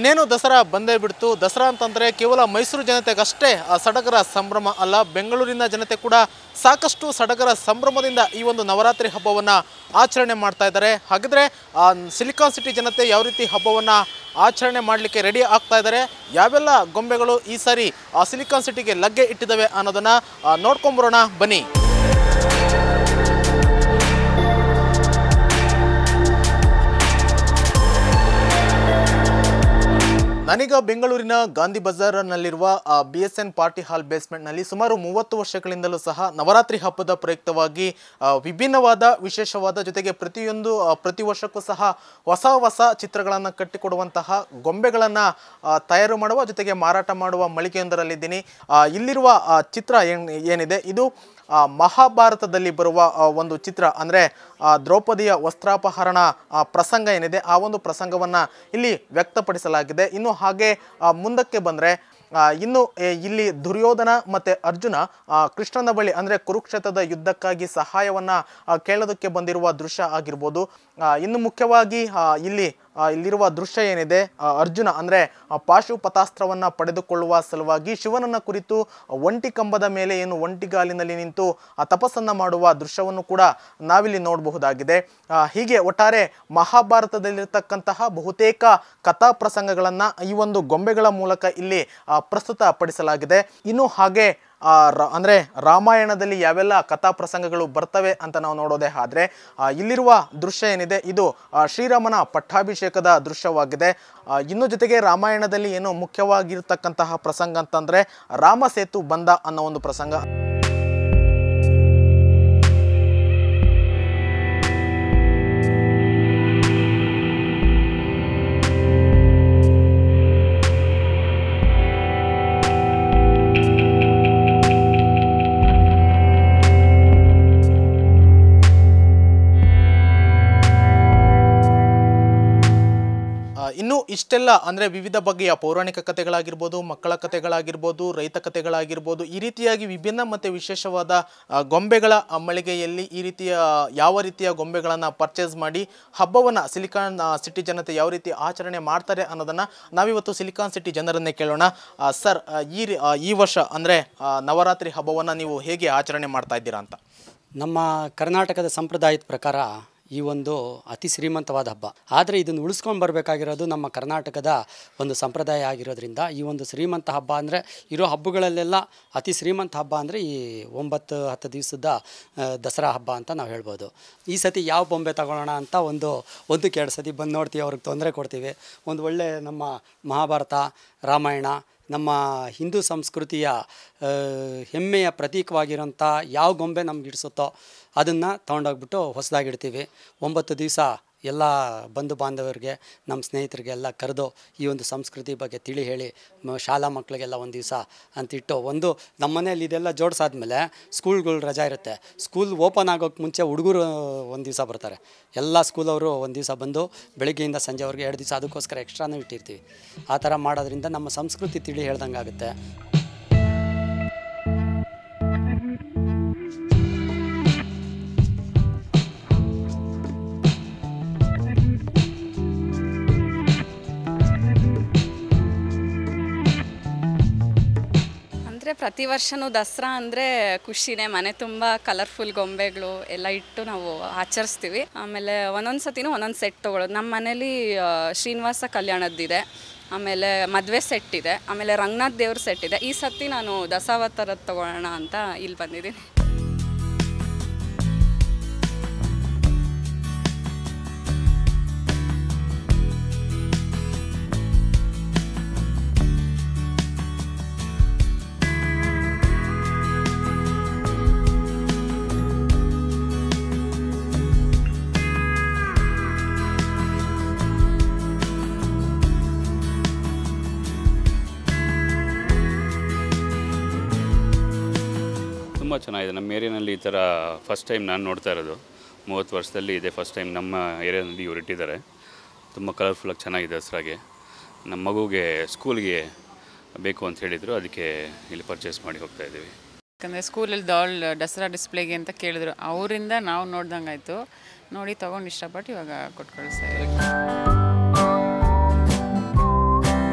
ಇನ್ನೇನು ದಸರಾ ಬಂದೇ ಬಿಡ್ತು. ದಸರಾ ಅಂತಂದರೆ ಕೇವಲ ಮೈಸೂರು ಜನತೆಗಷ್ಟೇ ಸಡಗರ ಸಂಭ್ರಮ ಅಲ್ಲ, ಬೆಂಗಳೂರಿನ ಜನತೆ ಕೂಡ ಸಾಕಷ್ಟು ಸಡಗರ ಸಂಭ್ರಮದಿಂದ ಈ ಒಂದು ನವರಾತ್ರಿ ಹಬ್ಬವನ್ನು ಆಚರಣೆ ಮಾಡ್ತಾ ಇದ್ದಾರೆ. ಹಾಗಿದ್ರೆ ಸಿಲಿಕಾನ್ ಸಿಟಿ ಜನತೆ ಯಾವ ರೀತಿ ಹಬ್ಬವನ್ನು ಆಚರಣೆ ಮಾಡಲಿಕ್ಕೆ ರೆಡಿ ಆಗ್ತಾ ಇದ್ದಾರೆ, ಯಾವೆಲ್ಲ ಗೊಂಬೆಗಳು ಈ ಸಾರಿ ಸಿಲಿಕಾನ್ ಸಿಟಿಗೆ ಲಗ್ಗೆ ಇಟ್ಟಿದ್ದಾವೆ ಅನ್ನೋದನ್ನು ನೋಡ್ಕೊಂಬರೋಣ ಬನ್ನಿ. ನಾನೀಗ ಬೆಂಗಳೂರಿನ ಗಾಂಧಿ ಬಜಾರ್ನಲ್ಲಿರುವ BSN ಪಾರ್ಟಿ ಹಾಲ್ ಬೇಸ್ಮೆಂಟ್ನಲ್ಲಿ ಸುಮಾರು 30 ವರ್ಷಗಳಿಂದಲೂ ಸಹ ನವರಾತ್ರಿ ಹಬ್ಬದ ಪ್ರಯುಕ್ತವಾಗಿ ವಿಭಿನ್ನವಾದ ವಿಶೇಷವಾದ ಜೊತೆಗೆ ಪ್ರತಿ ವರ್ಷಕ್ಕೂ ಸಹ ಹೊಸ ಚಿತ್ರಗಳನ್ನು ಕಟ್ಟಿಕೊಡುವಂತಹ ಗೊಂಬೆಗಳನ್ನು ತಯಾರು ಮಾಡುವ ಜೊತೆಗೆ ಮಾರಾಟ ಮಾಡುವ ಮಳಿಗೆಯೊಂದರಲ್ಲಿದ್ದೀನಿ. ಇಲ್ಲಿರುವ ಚಿತ್ರ ಏನಿದೆ ಇದು ಮಹಾಭಾರತದಲ್ಲಿ ಬರುವ ಒಂದು ಚಿತ್ರ, ಅಂದರೆ ದ್ರೌಪದಿಯ ವಸ್ತ್ರಾಪಹರಣ ಪ್ರಸಂಗ ಏನಿದೆ ಆ ಒಂದು ಪ್ರಸಂಗವನ್ನು ಇಲ್ಲಿ ವ್ಯಕ್ತಪಡಿಸಲಾಗಿದೆ. ಇನ್ನು ಹಾಗೆ ಮುಂದಕ್ಕೆ ಬಂದರೆ ಇನ್ನು ಇಲ್ಲಿ ದುರ್ಯೋಧನ ಮತ್ತು ಅರ್ಜುನ ಕೃಷ್ಣನ ಬಳಿ ಅಂದರೆ ಕುರುಕ್ಷೇತ್ರದ ಯುದ್ಧಕ್ಕಾಗಿ ಸಹಾಯವನ್ನು ಕೇಳೋದಕ್ಕೆ ಬಂದಿರುವ ದೃಶ್ಯ ಆಗಿರ್ಬೋದು. ಇನ್ನು ಮುಖ್ಯವಾಗಿ ಇಲ್ಲಿರುವ ದೃಶ್ಯ ಏನಿದೆ, ಅರ್ಜುನ ಅಂದರೆ ಪಾಶುಪತಾಸ್ತ್ರವನ್ನು ಪಡೆದುಕೊಳ್ಳುವ ಸಲುವಾಗಿ ಶಿವನನ್ನ ಕುರಿತು ಒಂಟಿ ಕಂಬದ ಮೇಲೆ ಒಂಟಿಗಾಲಿನಲ್ಲಿ ನಿಂತು ತಪಸ್ಸನ್ನು ಮಾಡುವ ದೃಶ್ಯವನ್ನು ಕೂಡ ನಾವಿಲ್ಲಿ ನೋಡಬಹುದಾಗಿದೆ. ಹೀಗೆ ಒಟ್ಟಾರೆ ಮಹಾಭಾರತದಲ್ಲಿರ್ತಕ್ಕಂತಹ ಬಹುತೇಕ ಕಥಾ ಪ್ರಸಂಗಗಳನ್ನು ಈ ಒಂದು ಗೊಂಬೆಗಳ ಮೂಲಕ ಇಲ್ಲಿ ಪ್ರಸ್ತುತಪಡಿಸಲಾಗಿದೆ. ಇನ್ನು ಹಾಗೆ ಅಂದರೆ ರಾಮಾಯಣದಲ್ಲಿ ಯಾವೆಲ್ಲ ಕಥಾ ಪ್ರಸಂಗಗಳು ಬರ್ತವೆ ಅಂತ ನಾವು ನೋಡೋದೇ ಆದರೆ ಇಲ್ಲಿರುವ ದೃಶ್ಯ ಏನಿದೆ ಇದು ಶ್ರೀರಾಮನ ಪಟ್ಟಾಭಿಷೇಕದ ದೃಶ್ಯವಾಗಿದೆ. ಇನ್ನು ಜೊತೆಗೆ ರಾಮಾಯಣದಲ್ಲಿ ಏನು ಮುಖ್ಯವಾಗಿರ್ತಕ್ಕಂತಹ ಪ್ರಸಂಗ ಅಂತಂದರೆ ರಾಮ ಸೇತು ಬಂದ ಅನ್ನೋ ಒಂದು ಪ್ರಸಂಗ. ಇನ್ನು ಇಷ್ಟೆಲ್ಲ ಅಂದರೆ ವಿವಿಧ ಬಗೆಯ ಪೌರಾಣಿಕ ಕಥೆಗಳಾಗಿರ್ಬೋದು, ಮಕ್ಕಳ ಕಥೆಗಳಾಗಿರ್ಬೋದು, ರೈತ ಕಥೆಗಳಾಗಿರ್ಬೋದು, ಈ ರೀತಿಯಾಗಿ ವಿಭಿನ್ನ ಮತ್ತು ವಿಶೇಷವಾದ ಗೊಂಬೆಗಳ ಮಳಿಗೆಯಲ್ಲಿ ಈ ರೀತಿಯ ಯಾವ ರೀತಿಯ ಗೊಂಬೆಗಳನ್ನು ಪರ್ಚೇಸ್ ಮಾಡಿ ಹಬ್ಬವನ್ನು ಸಿಲಿಕಾನ್ ಸಿಟಿ ಜನತೆ ಯಾವ ರೀತಿ ಆಚರಣೆ ಮಾಡ್ತಾರೆ ಅನ್ನೋದನ್ನು ನಾವಿವತ್ತು ಸಿಲಿಕಾನ್ ಸಿಟಿ ಜನರನ್ನೇ ಕೇಳೋಣ. ಸರ್, ಈ ವರ್ಷ ಅಂದರೆ ನವರಾತ್ರಿ ಹಬ್ಬವನ್ನು ನೀವು ಹೇಗೆ ಆಚರಣೆ ಮಾಡ್ತಾ ಇದ್ದೀರಾ ಅಂತ? ನಮ್ಮ ಕರ್ನಾಟಕದ ಸಂಪ್ರದಾಯದ ಪ್ರಕಾರ ಈ ಒಂದು ಅತಿ ಶ್ರೀಮಂತವಾದ ಹಬ್ಬ, ಆದರೆ ಇದನ್ನು ಉಳಿಸ್ಕೊಂಡು ಬರಬೇಕಾಗಿರೋದು ನಮ್ಮ ಕರ್ನಾಟಕದ ಒಂದು ಸಂಪ್ರದಾಯ ಆಗಿರೋದ್ರಿಂದ ಈ ಒಂದು ಶ್ರೀಮಂತ ಹಬ್ಬ ಅಂದರೆ ಇರೋ ಹಬ್ಬಗಳಲ್ಲೆಲ್ಲ ಅತಿ ಶ್ರೀಮಂತ ಹಬ್ಬ ಅಂದರೆ ಈ 9-10 ದಿವಸದ ದಸರಾ ಹಬ್ಬ ಅಂತ ನಾವು ಹೇಳ್ಬೋದು. ಈ ಸತಿ ಯಾವ ಬೊಂಬೆ ತಗೊಳ್ಳೋಣ ಅಂತ ಒಂದು ಕೆರಡು ಸತಿ ಬಂದು ನೋಡ್ತೀವಿ, ಅವ್ರಿಗೆ ತೊಂದರೆ ಕೊಡ್ತೀವಿ. ಒಂದು ಒಳ್ಳೆ ನಮ್ಮ ಮಹಾಭಾರತ, ರಾಮಾಯಣ, ನಮ್ಮ ಹಿಂದೂ ಸಂಸ್ಕೃತಿಯ ಹೆಮ್ಮೆಯ ಪ್ರತೀಕವಾಗಿರೋಂಥ ಯಾವ ಗೊಂಬೆ ನಮ್ಗೆ ಹಿಡಿಸುತ್ತೋ ಅದನ್ನು ತೊಗೊಂಡೋಗ್ಬಿಟ್ಟು ಹೊಸದಾಗಿಡ್ತೀವಿ. 9 ದಿವಸ ಎಲ್ಲ ಬಂಧು ಬಾಂಧವರಿಗೆ, ನಮ್ಮ ಸ್ನೇಹಿತರಿಗೆ ಎಲ್ಲ ಕರೆದು ಈ ಒಂದು ಸಂಸ್ಕೃತಿ ಬಗ್ಗೆ ತಿಳಿ ಹೇಳಿ ಶಾಲಾ ಮಕ್ಕಳಿಗೆಲ್ಲ ಒಂದು ದಿವಸ ಅಂತಿಟ್ಟು ನಮ್ಮ ಮನೇಲಿ ಇದೆಲ್ಲ ಜೋಡಿಸಾದ್ಮೇಲೆ ಸ್ಕೂಲ್ಗಳು ರಜಾ ಇರುತ್ತೆ. ಸ್ಕೂಲ್ ಓಪನ್ ಆಗೋಕ್ಕೆ ಮುಂಚೆ ಹುಡುಗರು ಒಂದು ದಿವಸ ಬರ್ತಾರೆ. ಎಲ್ಲ ಸ್ಕೂಲವರು ಒಂದು ದಿವಸ ಬಂದು ಬೆಳಗ್ಗೆಯಿಂದ ಸಂಜೆವರೆಗೆ 2 ದಿವಸ ಅದಕ್ಕೋಸ್ಕರ ಎಕ್ಸ್ಟ್ರಾನೂ ಇಟ್ಟಿರ್ತೀವಿ. ಆ ಥರ ಮಾಡೋದ್ರಿಂದ ನಮ್ಮ ಸಂಸ್ಕೃತಿ ತಿಳಿ ಹೇಳ್ದಂಗೆ ಆಗುತ್ತೆ. ಪ್ರತಿ ವರ್ಷವೂ ದಸರಾ ಅಂದರೆ ಖುಷಿನೇ, ಮನೆ ತುಂಬ ಕಲರ್ಫುಲ್ ಗೊಂಬೆಗಳು ಎಲ್ಲ ಇಟ್ಟು ನಾವು ಆಚರಿಸ್ತೀವಿ. ಆಮೇಲೆ ಒಂದೊಂದು ಸತಿನೂ ಒಂದೊಂದು ಸೆಟ್ ತೊಗೊಳೋದು. ನಮ್ಮ ಮನೇಲಿ ಶ್ರೀನಿವಾಸ ಕಲ್ಯಾಣದ್ದಿದೆ, ಆಮೇಲೆ ಮದುವೆ ಸೆಟ್ ಇದೆ, ಆಮೇಲೆ ರಂಗನಾಥ್ ದೇವ್ರ ಸೆಟ್ ಇದೆ. ಈ ಸತಿ ನಾನು ದಸಾವತಾರದ್ದು ತೊಗೊಳ್ಳೋಣ ಅಂತ ಇಲ್ಲಿ ಬಂದಿದ್ದೀನಿ. ತುಂಬ ಚೆನ್ನಾಗಿದೆ. ನಮ್ಮ ಏರಿಯಾನಲ್ಲಿ ಈ ಥರ ಫಸ್ಟ್ ಟೈಮ್ ನಾನು ನೋಡ್ತಾ ಇರೋದು. 30 ವರ್ಷದಲ್ಲಿ ಇದೆ ಫಸ್ಟ್ ಟೈಮ್ ನಮ್ಮ ಏರಿಯಾದಲ್ಲಿ ಇವ್ರು ಇಟ್ಟಿದ್ದಾರೆ. ತುಂಬ ಕಲರ್ಫುಲ್ಲಾಗಿ ಚೆನ್ನಾಗಿದೆ ದಸರಾಗೆ. ನಮ್ಮ ಮಗುಗೆ ಸ್ಕೂಲ್ಗೆ ಬೇಕು ಅಂತ ಹೇಳಿದರು, ಅದಕ್ಕೆ ಇಲ್ಲಿ ಪರ್ಚೇಸ್ ಮಾಡಿ ಹೋಗ್ತಾ ಇದ್ದೀವಿ. ಯಾಕಂದರೆ ಸ್ಕೂಲಲ್ಲಿ ದಸರಾ ಡಿಸ್ಪ್ಲೇಗೆ ಅಂತ ಕೇಳಿದ್ರು, ಅವರಿಂದ ನಾವು ನೋಡ್ದಂಗಾಯಿತು. ನೋಡಿ ತೊಗೊಂಡು ಇಷ್ಟಪಟ್ಟು ಇವಾಗ ಕೊಟ್ಟು ಕಳಿಸ್ತಾ ಇದ್ದೀವಿ.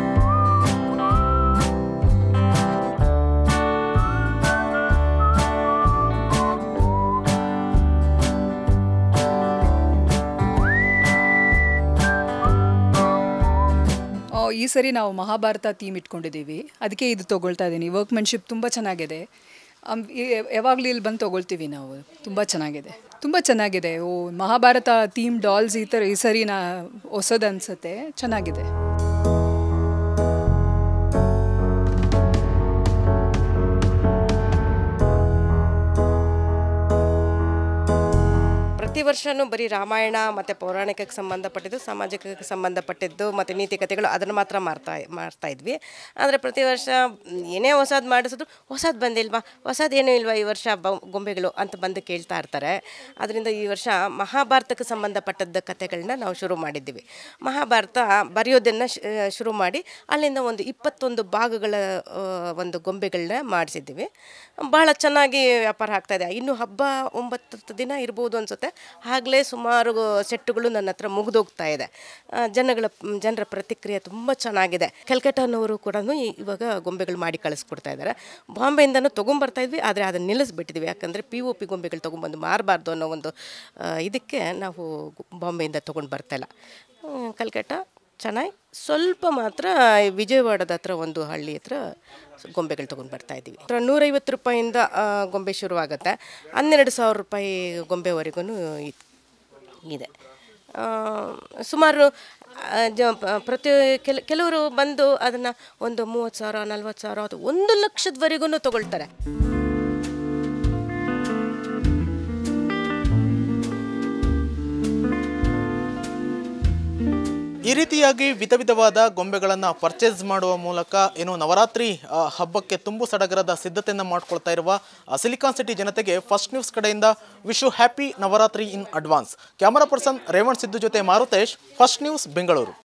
ಸರಿ ನಾವು ಮಹಾಭಾರತ ಥೀಮ್ ಇಟ್ಕೊಂಡಿದ್ದೀವಿ, ಅದಕ್ಕೆ ಇದು ತೊಗೊಳ್ತಾ ಇದ್ದೀನಿ. ವರ್ಕ್ಮೆನ್ಶಿಪ್ ತುಂಬ ಚೆನ್ನಾಗಿದೆ. ಯಾವಾಗಲೂ ಇಲ್ಲಿ ಬಂದು ತೊಗೊಳ್ತೀವಿ ನಾವು. ತುಂಬ ಚೆನ್ನಾಗಿದೆ. ಮಹಾಭಾರತ ಥೀಮ್ ಡಾಲ್ಸ್ ಈ ಸರಿ ಹೊಸದು ಅನಿಸುತ್ತೆ, ಚೆನ್ನಾಗಿದೆ. ಪ್ರತಿ ವರ್ಷವೂ ಬರೀ ರಾಮಾಯಣ ಮತ್ತು ಪೌರಾಣಿಕಕ್ಕೆ ಸಂಬಂಧಪಟ್ಟಿದ್ದು, ಸಾಮಾಜಿಕಕ್ಕೆ ಸಂಬಂಧಪಟ್ಟಿದ್ದು ಮತ್ತು ನೀತಿ ಕಥೆಗಳು ಅದನ್ನು ಮಾತ್ರ ಮಾಡ್ತಾ ಇದ್ವಿ. ಆದರೆ ಪ್ರತಿ ವರ್ಷ ಏನೇ ಹೊಸದು ಮಾಡಿಸಿದ್ರು ಹೊಸದು ಬಂದಿಲ್ವಾ, ಹೊಸದೇನೂ ಇಲ್ವಾ ಈ ವರ್ಷ ಗೊಂಬೆಗಳು ಅಂತ ಬಂದು ಕೇಳ್ತಾ ಇರ್ತಾರೆ. ಅದರಿಂದ ಈ ವರ್ಷ ಮಹಾಭಾರತಕ್ಕೆ ಸಂಬಂಧಪಟ್ಟದ್ದ ಕಥೆಗಳನ್ನ ನಾವು ಶುರು ಮಾಡಿದ್ದೀವಿ. ಮಹಾಭಾರತ ಬರೆಯೋದನ್ನು ಶುರು ಮಾಡಿ ಅಲ್ಲಿಂದ ಒಂದು 21 ಭಾಗಗಳ ಒಂದು ಗೊಂಬೆಗಳನ್ನ ಮಾಡಿಸಿದ್ದೀವಿ. ಭಾಳ ಚೆನ್ನಾಗಿ ವ್ಯಾಪಾರ ಆಗ್ತಾಯಿದೆ. ಇನ್ನು ಹಬ್ಬ 9 ದಿನ ಇರ್ಬೋದು ಅನಿಸುತ್ತೆ. ಆಗಲೇ ಸುಮಾರು ಸೆಟ್ಟುಗಳು ನನ್ನ ಹತ್ರ ಮುಗಿದೋಗ್ತಾ ಇದೆ. ಜನರ ಪ್ರತಿಕ್ರಿಯೆ ತುಂಬ ಚೆನ್ನಾಗಿದೆ. ಕಲ್ಕಟ್ಟಾನವರು ಕೂಡ ಇವಾಗ ಗೊಂಬೆಗಳು ಮಾಡಿ ಕಳಿಸ್ಕೊಡ್ತಾ ಇದ್ದಾರೆ. ಬಾಂಬೆಯಿಂದನೂ ತೊಗೊಂಬರ್ತಾಯಿದ್ವಿ, ಆದರೆ ಅದನ್ನು ನಿಲ್ಲಿಸ್ಬಿಟ್ಟಿದ್ವಿ. ಯಾಕಂದರೆ POP ಗೊಂಬೆಗಳು ತೊಗೊಂಬಂದು ಮಾರಬಾರ್ದು ಅನ್ನೋ ಒಂದು ಇದಕ್ಕೆ ನಾವು ಬಾಂಬೆಯಿಂದ ತೊಗೊಂಡು ಬರ್ತಾಯಿಲ್ಲ. ಕಲ್ಕಟ್ಟ ಚೆನ್ನೈ ಸ್ವಲ್ಪ ಮಾತ್ರ ವಿಜಯವಾಡದ ಹತ್ರ ಒಂದು ಹಳ್ಳಿ ಹತ್ರ ಗೊಂಬೆಗಳು ತೊಗೊಂಡು ಬರ್ತಾಯಿದ್ದೀವಿ. 150 ರೂಪಾಯಿಂದ ಗೊಂಬೆ ಶುರುವಾಗುತ್ತೆ, 12,000 ರೂಪಾಯಿ ಗೊಂಬೆವರೆಗೂ ಇದೆ. ಸುಮಾರು ಕೆಲವರು ಬಂದು ಅದನ್ನು ಒಂದು 30,000 40,000 ಅದು 1 ಲಕ್ಷದವರೆಗೂ ತೊಗೊಳ್ತಾರೆ. ಈ ರೀತಿಯಾಗಿ ವಿಧವಾದ ಗೊಂಬೆಗಳನ್ನು ಪರ್ಚೇಸ್ ಮಾಡುವ ಮೂಲಕ ಏನು ನವರಾತ್ರಿ ಹಬ್ಬಕ್ಕೆ ತುಂಬು ಸಡಗರದ ಸಿದ್ಧತೆಯನ್ನು ಮಾಡ್ಕೊಳ್ತಾ ಇರುವ ಸಿಲಿಕಾನ್ ಸಿಟಿ ಜನತೆಗೆ ಫಸ್ಟ್ ನ್ಯೂಸ್ ಕಡೆಯಿಂದ wish you happy Navratri in advance. Camera person Revan Siddu ಜೊತೆ ಮಾರುತೇಶ್, ಫಸ್ಟ್ ನ್ಯೂಸ್ ಬೆಂಗಳೂರು.